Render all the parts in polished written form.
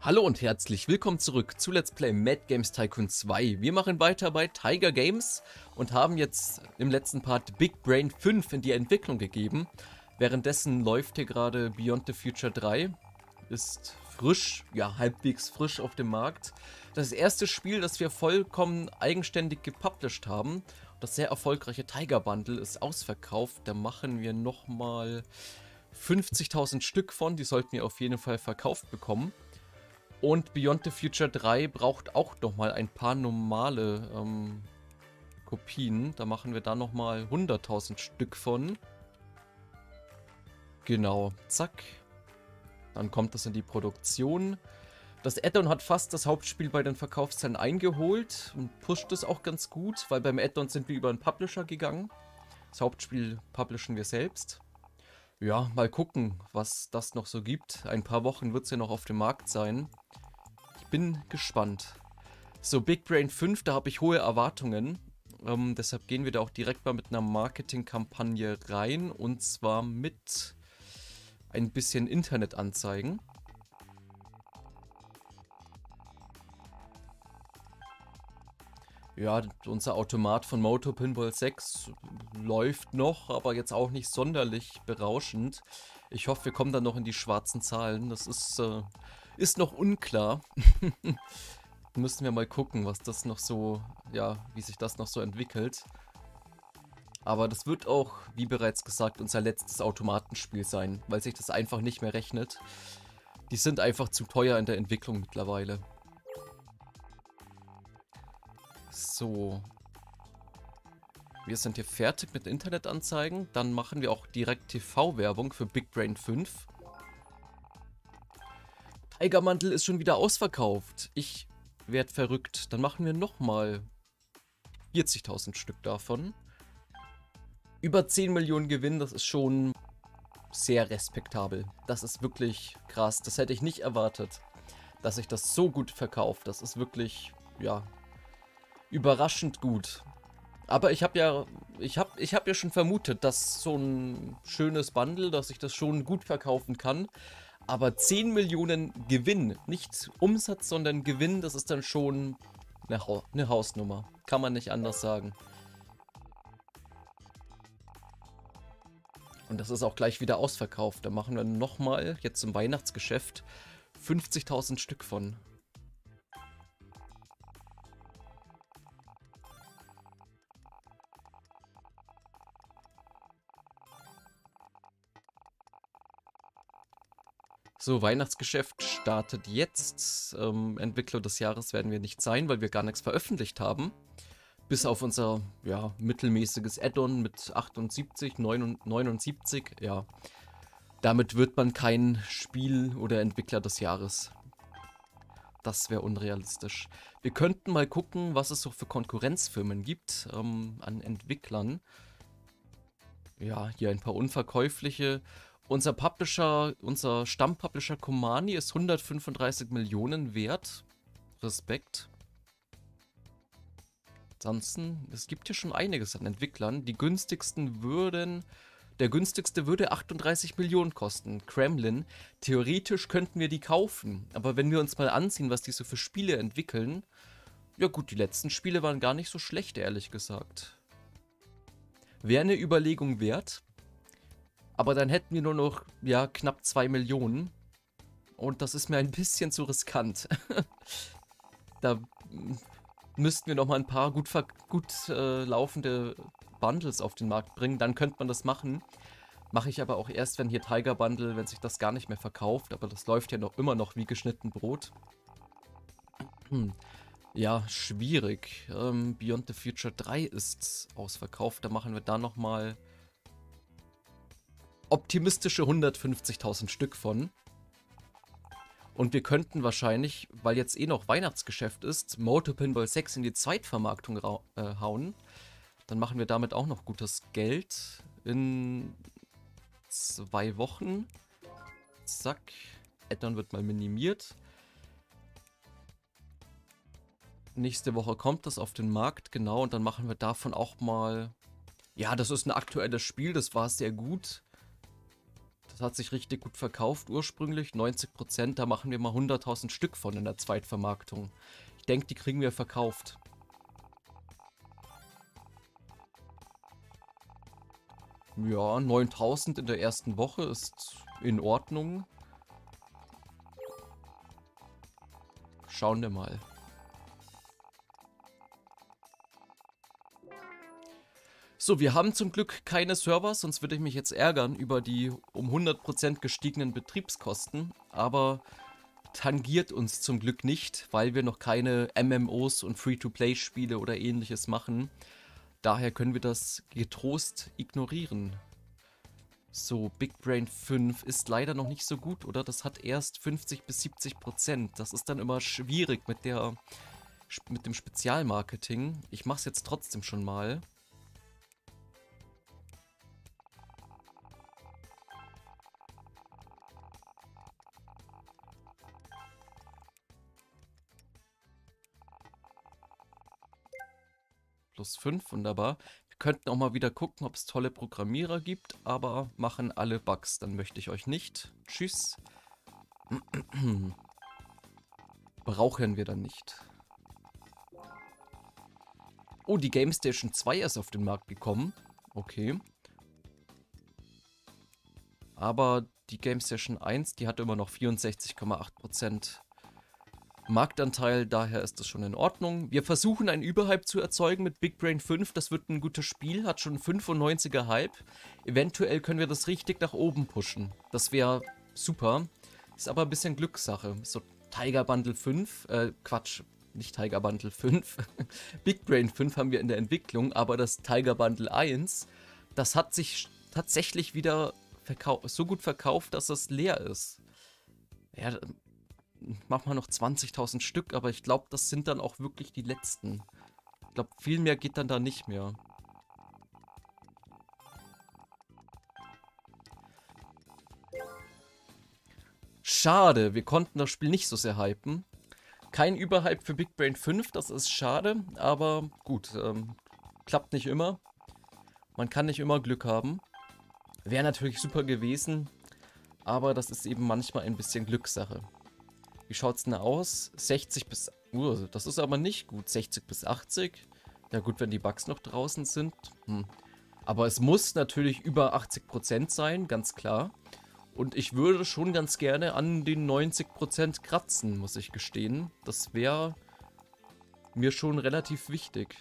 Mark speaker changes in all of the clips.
Speaker 1: Hallo und herzlich willkommen zurück zu Let's Play Mad Games Tycoon 2. Wir machen weiter bei Tiger Games und haben jetzt im letzten Part Big Brain 5 in die Entwicklung gegeben. Währenddessen läuft hier gerade Beyond the Future 3. Ist frisch, ja halbwegs frisch auf dem Markt. Das erste Spiel, das wir vollkommen eigenständig gepublished haben. Das sehr erfolgreiche Tiger Bundle ist ausverkauft. Da machen wir nochmal 50.000 Stück von. Die sollten wir auf jeden Fall verkauft bekommen. Und Beyond the Future 3 braucht auch nochmal ein paar normale Kopien. Da machen wir da nochmal 100.000 Stück von. Genau, zack. Dann kommt das in die Produktion. Das Add-on hat fast das Hauptspiel bei den Verkaufszahlen eingeholt und pusht es auch ganz gut, weil beim Add-on sind wir über einen Publisher gegangen. Das Hauptspiel publishen wir selbst. Ja, mal gucken, was das noch so gibt. Ein paar Wochen wird es ja noch auf dem Markt sein. Ich bin gespannt. So, Big Brain 5, da habe ich hohe Erwartungen. Deshalb gehen wir da auch direkt mal mit einer Marketingkampagne rein. Und zwar mit ein bisschen Internetanzeigen. Ja, unser Automat von Moto Pinball 6 läuft noch, aber jetzt auch nicht sonderlich berauschend. Ich hoffe, wir kommen dann noch in die schwarzen Zahlen. Das ist noch unklar. Müssen wir mal gucken, was das noch so, ja, wie sich das noch so entwickelt. Aber das wird auch, wie bereits gesagt, unser letztes Automatenspiel sein, weil sich das einfach nicht mehr rechnet. Die sind einfach zu teuer in der Entwicklung mittlerweile. So. Wir sind hier fertig mit Internetanzeigen. Dann machen wir auch direkt TV-Werbung für Big Brain 5. Tiger Mantel ist schon wieder ausverkauft. Ich werde verrückt. Dann machen wir nochmal 40.000 Stück davon. Über 10 Millionen Gewinn, das ist schon sehr respektabel. Das ist wirklich krass. Das hätte ich nicht erwartet, dass sich das so gut verkauft. Das ist wirklich, ja, überraschend gut. Aber ich habe ja schon vermutet, dass so ein schönes Bundle, dass ich das schon gut verkaufen kann. Aber 10 Millionen Gewinn, nicht Umsatz, sondern Gewinn, das ist dann schon eine Hausnummer. Kann man nicht anders sagen. Und das ist auch gleich wieder ausverkauft. Da machen wir nochmal, jetzt zum Weihnachtsgeschäft, 50.000 Stück von. So, Weihnachtsgeschäft startet jetzt. Entwickler des Jahres werden wir nicht sein, weil wir gar nichts veröffentlicht haben. Bis auf unser, ja, mittelmäßiges Add-on mit 78, 79, ja. Damit wird man kein Spiel oder Entwickler des Jahres. Das wäre unrealistisch. Wir könnten mal gucken, was es so für Konkurrenzfirmen gibt an Entwicklern. Ja, hier ein paar unverkäufliche. Unser Publisher, unser Stammpublisher Komani ist 135 Millionen wert. Respekt. Ansonsten, es gibt hier schon einiges an Entwicklern. Der günstigste würde 38 Millionen kosten. Kremlin. Theoretisch könnten wir die kaufen. Aber wenn wir uns mal ansehen, was die so für Spiele entwickeln. Ja gut, die letzten Spiele waren gar nicht so schlecht, ehrlich gesagt. Wäre eine Überlegung wert. Aber dann hätten wir nur noch, ja, knapp 2 Millionen. Und das ist mir ein bisschen zu riskant. Da müssten wir noch mal ein paar gut laufende Bundles auf den Markt bringen. Dann könnte man das machen. Mache ich aber auch erst, wenn hier Tiger Bundle, wenn sich das gar nicht mehr verkauft. Aber das läuft ja immer noch wie geschnitten Brot. Ja, schwierig. Beyond the Future 3 ist ausverkauft. Da machen wir da noch mal optimistische 150.000 Stück von. Und wir könnten wahrscheinlich, weil jetzt eh noch Weihnachtsgeschäft ist, Moto Pinball 6 in die Zweitvermarktung hauen. Dann machen wir damit auch noch gutes Geld. In 2 Wochen. Zack. Add-on wird mal minimiert. Nächste Woche kommt das auf den Markt, genau. Und dann machen wir davon auch mal... Ja, das ist ein aktuelles Spiel, das war sehr gut. Das hat sich richtig gut verkauft ursprünglich. 90%, da machen wir mal 100.000 Stück von in der Zweitvermarktung. Ich denke, die kriegen wir verkauft. Ja, 9.000 in der ersten Woche ist in Ordnung. Schauen wir mal. So, wir haben zum Glück keine Server, sonst würde ich mich jetzt ärgern über die um 100% gestiegenen Betriebskosten. Aber tangiert uns zum Glück nicht, weil wir noch keine MMOs und Free-to-Play-Spiele oder ähnliches machen. Daher können wir das getrost ignorieren. So, Big Brain 5 ist leider noch nicht so gut, oder? Das hat erst 50 bis 70%. Das ist dann immer schwierig mit dem Spezialmarketing. Ich mache es jetzt trotzdem schon mal. Plus 5, wunderbar. Wir könnten auch mal wieder gucken, ob es tolle Programmierer gibt, aber machen alle Bugs. Dann möchte ich euch nicht. Tschüss. Brauchen wir dann nicht. Oh, die GameStation 2 ist auf den Markt gekommen. Okay. Aber die GameStation 1, die hat immer noch 64,8% Marktanteil, daher ist das schon in Ordnung. Wir versuchen einen Überhype zu erzeugen mit Big Brain 5, das wird ein gutes Spiel, hat schon 95er Hype. Eventuell können wir das richtig nach oben pushen. Das wäre super. Ist aber ein bisschen Glückssache. So Tiger Bundle 5, Quatsch, nicht Tiger Bundle 5. Big Brain 5 haben wir in der Entwicklung, aber das Tiger Bundle 1, das hat sich tatsächlich wieder so gut verkauft, dass es leer ist. Ja, mach mal noch 20.000 Stück, aber ich glaube, das sind dann auch wirklich die letzten. Ich glaube, viel mehr geht dann da nicht mehr. Schade, wir konnten das Spiel nicht so sehr hypen. Kein Überhype für Big Brain 5, das ist schade, aber gut, klappt nicht immer. Man kann nicht immer Glück haben. Wäre natürlich super gewesen, aber das ist eben manchmal ein bisschen Glückssache. Wie schaut's denn aus? 60 bis... das ist aber nicht gut. 60 bis 80. Ja gut, wenn die Bugs noch draußen sind. Aber es muss natürlich über 80% sein, ganz klar. Und ich würde schon ganz gerne an den 90% kratzen, muss ich gestehen. Das wäre mir schon relativ wichtig.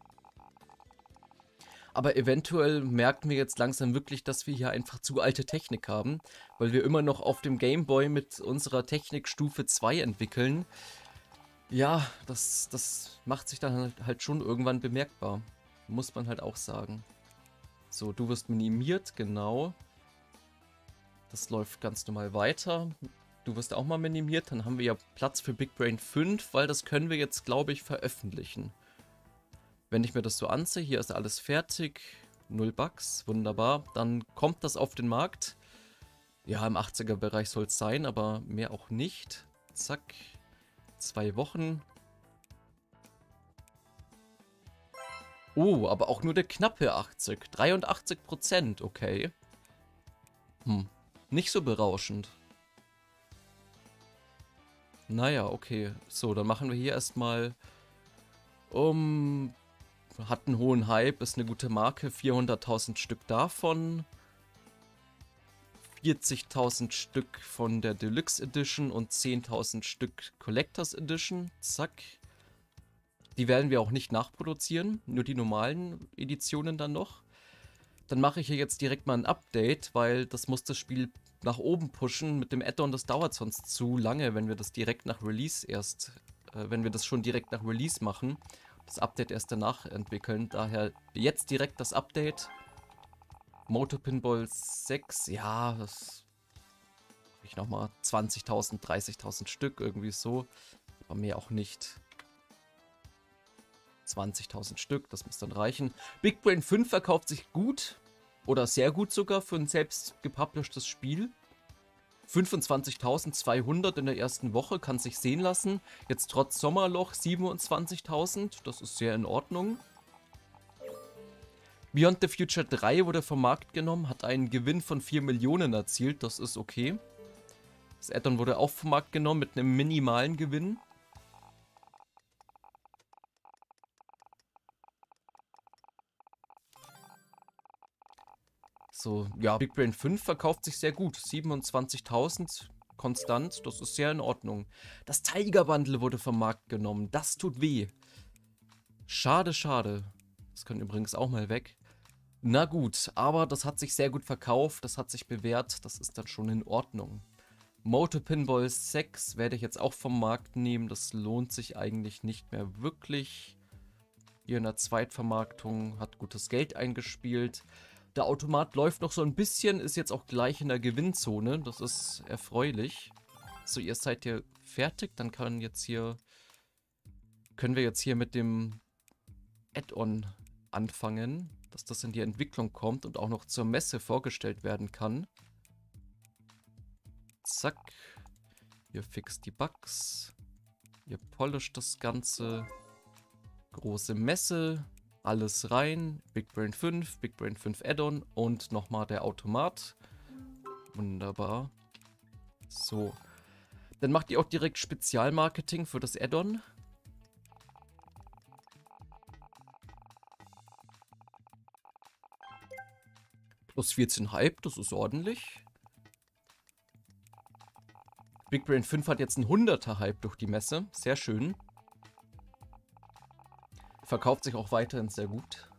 Speaker 1: Aber eventuell merken wir jetzt langsam wirklich, dass wir hier einfach zu alte Technik haben, weil wir immer noch auf dem Game Boy mit unserer Technik Stufe 2 entwickeln. Ja, das macht sich dann halt schon irgendwann bemerkbar. Muss man halt auch sagen. So, du wirst minimiert, genau. Das läuft ganz normal weiter. Du wirst auch mal minimiert, dann haben wir ja Platz für Big Brain 5, weil das können wir jetzt, glaube ich, veröffentlichen. Wenn ich mir das so ansehe, hier ist alles fertig, 0 Bugs, wunderbar. Dann kommt das auf den Markt. Ja, im 80er-Bereich soll es sein, aber mehr auch nicht. Zack, 2 Wochen. Oh, aber auch nur der knappe 80, 83%, okay. Nicht so berauschend. Naja, okay. So, dann machen wir hier erstmal hat einen hohen Hype, ist eine gute Marke, 400.000 Stück davon, 40.000 Stück von der Deluxe Edition und 10.000 Stück Collectors Edition, zack. Die werden wir auch nicht nachproduzieren, nur die normalen Editionen dann noch. Dann mache ich hier jetzt direkt mal ein Update, weil das muss das Spiel nach oben pushen. Mit dem Add-on, das dauert sonst zu lange, wenn wir das direkt nach Release wenn wir das schon direkt nach Release machen. Das Update erst danach entwickeln. Daher jetzt direkt das Update. Moto Pinball 6, ja, das habe ich nochmal 20.000, 30.000 Stück, irgendwie so. Aber mehr auch nicht. 20.000 Stück, das muss dann reichen. Big Brain 5 verkauft sich gut. Oder sehr gut sogar für ein selbst gepublishtes Spiel. 25.200 in der ersten Woche, kann sich sehen lassen. Jetzt trotz Sommerloch 27.000, das ist sehr in Ordnung. Beyond the Future 3 wurde vom Markt genommen, hat einen Gewinn von 4 Millionen erzielt, das ist okay. Das Add-on wurde auch vom Markt genommen mit einem minimalen Gewinn. So, ja, Big Brain 5 verkauft sich sehr gut. 27.000 konstant, das ist sehr in Ordnung. Das Tiger Bundle wurde vom Markt genommen, das tut weh. Schade, schade. Das können übrigens auch mal weg. Na gut, aber das hat sich sehr gut verkauft, das hat sich bewährt, das ist dann schon in Ordnung. Moto Pinball 6 werde ich jetzt auch vom Markt nehmen, das lohnt sich eigentlich nicht mehr wirklich. Hier in der Zweitvermarktung hat gutes Geld eingespielt. Der Automat läuft noch so ein bisschen, ist jetzt auch gleich in der Gewinnzone, das ist erfreulich. So, ihr seid hier fertig, dann können wir jetzt hier mit dem Add-on anfangen, dass das in die Entwicklung kommt und auch noch zur Messe vorgestellt werden kann. Zack. Ihr fixt die Bugs. Ihr polisht das Ganze. Große Messe. Alles rein. Big Brain 5, Big Brain 5 Add-on und nochmal der Automat. Wunderbar. So. Dann macht ihr auch direkt Spezialmarketing für das Add-on. Plus 14 Hype, das ist ordentlich. Big Brain 5 hat jetzt einen 100er Hype durch die Messe. Sehr schön. Verkauft sich auch weiterhin sehr gut.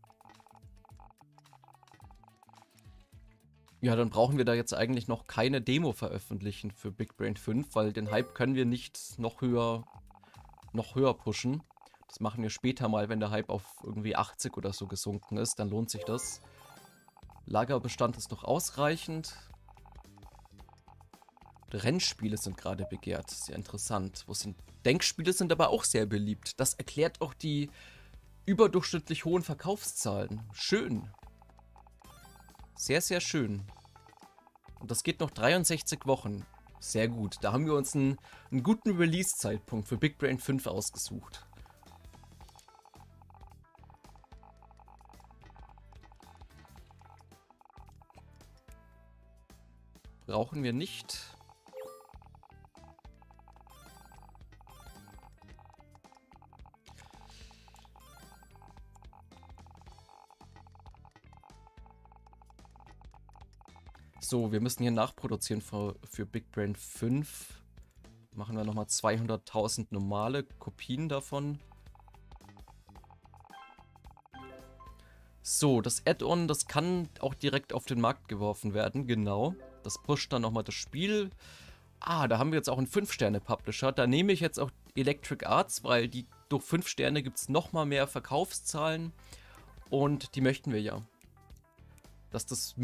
Speaker 1: Ja, dann brauchen wir da jetzt eigentlich noch keine Demo veröffentlichen für Big Brain 5, weil den Hype können wir nicht noch höher pushen. Das machen wir später mal, wenn der Hype auf irgendwie 80 oder so gesunken ist, dann lohnt sich das. Lagerbestand ist noch ausreichend. Rennspiele sind gerade begehrt. Sehr interessant. Denkspiele sind aber auch sehr beliebt. Das erklärt auch die überdurchschnittlich hohen Verkaufszahlen. Schön. Sehr, sehr schön. Und das geht noch 63 Wochen. Sehr gut. Da haben wir uns einen guten Release-Zeitpunkt für Big Brain 5 ausgesucht. Brauchen wir nicht. So, wir müssen hier nachproduzieren für Big Brain 5. Machen wir nochmal 200.000 normale Kopien davon. So, das Add-on, das kann auch direkt auf den Markt geworfen werden, genau. Das pusht dann nochmal das Spiel. Ah, da haben wir jetzt auch einen 5-Sterne-Publisher. Da nehme ich jetzt auch Electric Arts, weil durch 5 Sterne gibt es nochmal mehr Verkaufszahlen. Und die möchten wir ja. Dass das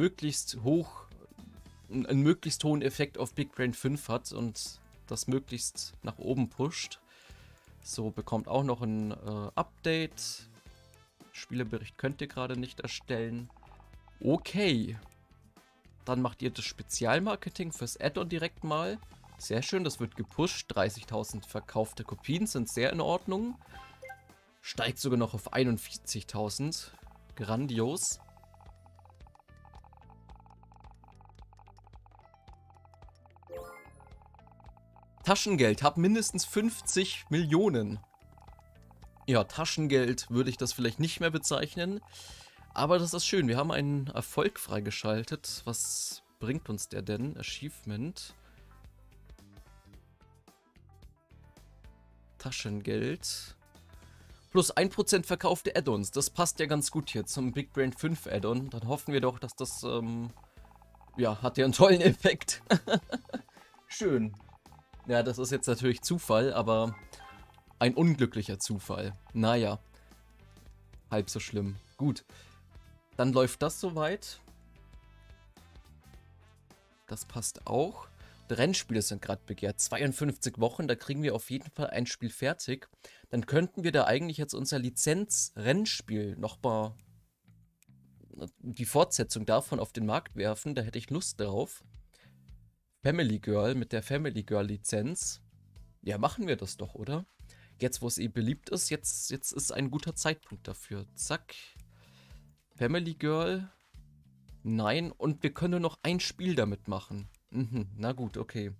Speaker 1: einen möglichst hohen Effekt auf Big Brain 5 hat und das möglichst nach oben pusht. So, bekommt auch noch ein Update. Spielebericht könnt ihr gerade nicht erstellen. Okay. Dann macht ihr das Spezialmarketing fürs Add-on direkt mal. Sehr schön, das wird gepusht. 30.000 verkaufte Kopien sind sehr in Ordnung. Steigt sogar noch auf 41.000. Grandios. Taschengeld, hab mindestens 50 Millionen. Ja, Taschengeld würde ich das vielleicht nicht mehr bezeichnen. Aber das ist schön, wir haben einen Erfolg freigeschaltet. Was bringt uns der denn? Achievement. Taschengeld. Plus 1% verkaufte Add-ons. Das passt ja ganz gut hier zum Big Brain 5 Add-on. Dann hoffen wir doch, dass das, ja, hat ja einen tollen Effekt. Schön. Ja, das ist jetzt natürlich Zufall, aber ein unglücklicher Zufall. Naja. Halb so schlimm. Gut. Dann läuft das soweit. Das passt auch. Die Rennspiele sind gerade begehrt. 52 Wochen, da kriegen wir auf jeden Fall ein Spiel fertig. Dann könnten wir da eigentlich jetzt unser Lizenz-Rennspiel nochmal die Fortsetzung davon auf den Markt werfen. Da hätte ich Lust drauf. Family Girl mit der Family Girl Lizenz. Ja, machen wir das doch, oder? Jetzt, wo es beliebt ist, jetzt ist ein guter Zeitpunkt dafür. Zack. Family Girl. Nein. Und wir können nur noch ein Spiel damit machen. Mhm, na gut, okay.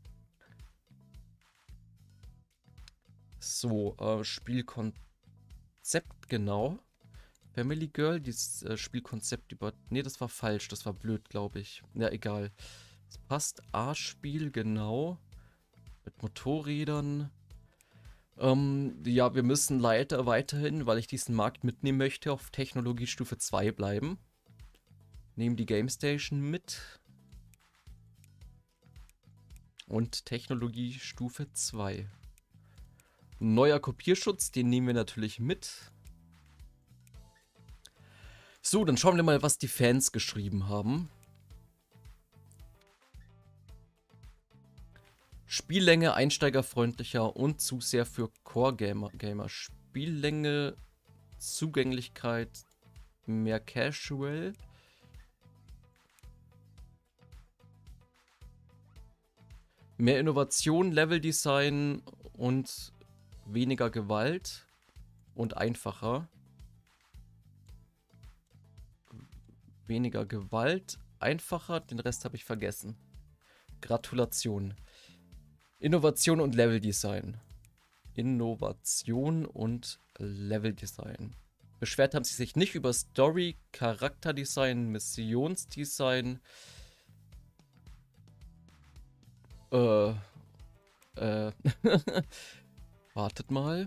Speaker 1: So, Spielkonzept, genau. Family Girl, dieses Spielkonzept über... Ne, das war falsch, das war blöd, glaube ich. Ja, egal. Das passt. A-Spiel, genau. Mit Motorrädern. Ja, wir müssen leider weiterhin, weil ich diesen Markt mitnehmen möchte, auf Technologiestufe 2 bleiben. Nehmen die GameStation mit. Und Technologiestufe 2. Neuer Kopierschutz, den nehmen wir natürlich mit. So, dann schauen wir mal, was die Fans geschrieben haben. Spiellänge einsteigerfreundlicher und zu sehr für Core-Gamer. Spiellänge, Zugänglichkeit, mehr Casual. Mehr Innovation, Leveldesign und weniger Gewalt und einfacher. Weniger Gewalt, einfacher, den Rest habe ich vergessen. Gratulation. Innovation und Leveldesign. Innovation und Leveldesign. Beschwert haben sie sich nicht über Story, Charakterdesign, Missionsdesign. Wartet mal.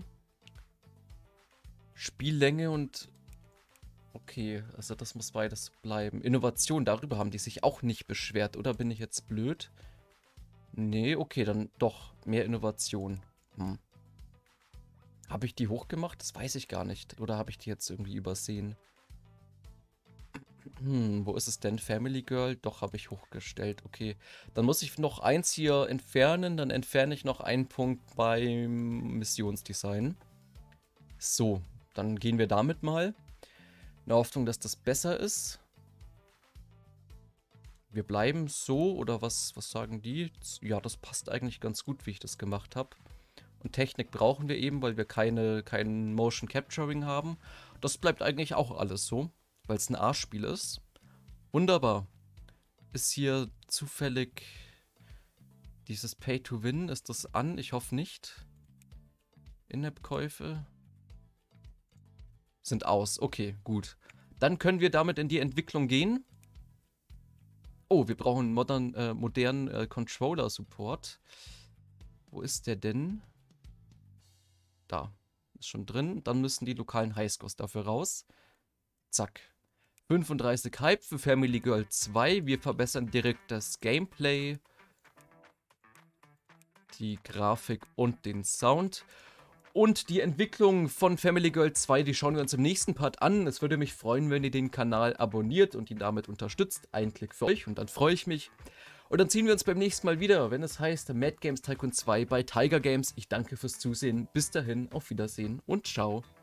Speaker 1: Spiellänge und... Okay, also das muss beides bleiben. Innovation, darüber haben die sich auch nicht beschwert. Oder bin ich jetzt blöd? Nee, okay, dann doch. Mehr Innovation. Habe ich die hochgemacht? Das weiß ich gar nicht. Oder habe ich die jetzt irgendwie übersehen? Wo ist es denn? Family Girl? Doch, habe ich hochgestellt. Okay. Dann muss ich noch eins hier entfernen. Dann entferne ich noch einen Punkt beim Missionsdesign. So, dann gehen wir damit mal. In der Hoffnung, dass das besser ist. Wir bleiben so, oder was sagen die? Ja, das passt eigentlich ganz gut, wie ich das gemacht habe. Und Technik brauchen wir eben, weil wir kein Motion Capturing haben. Das bleibt eigentlich auch alles so, weil es ein A-Spiel ist. Wunderbar. Ist hier zufällig dieses Pay-to-Win? Ist das an? Ich hoffe nicht. In-App-Käufe sind aus. Okay, gut. Dann können wir damit in die Entwicklung gehen. Oh, wir brauchen modernen Controller-Support. Wo ist der denn? Da. Ist schon drin. Dann müssen die lokalen Highscores dafür raus. Zack. 35 Hype für Family Girl 2. Wir verbessern direkt das Gameplay, die Grafik und den Sound. Und die Entwicklung von Family Girl 2, die schauen wir uns im nächsten Part an. Es würde mich freuen, wenn ihr den Kanal abonniert und ihn damit unterstützt. Ein Klick für euch und dann freue ich mich. Und dann sehen wir uns beim nächsten Mal wieder, wenn es heißt Mad Games Tycoon 2 bei Tiger Games. Ich danke fürs Zusehen. Bis dahin, auf Wiedersehen und ciao.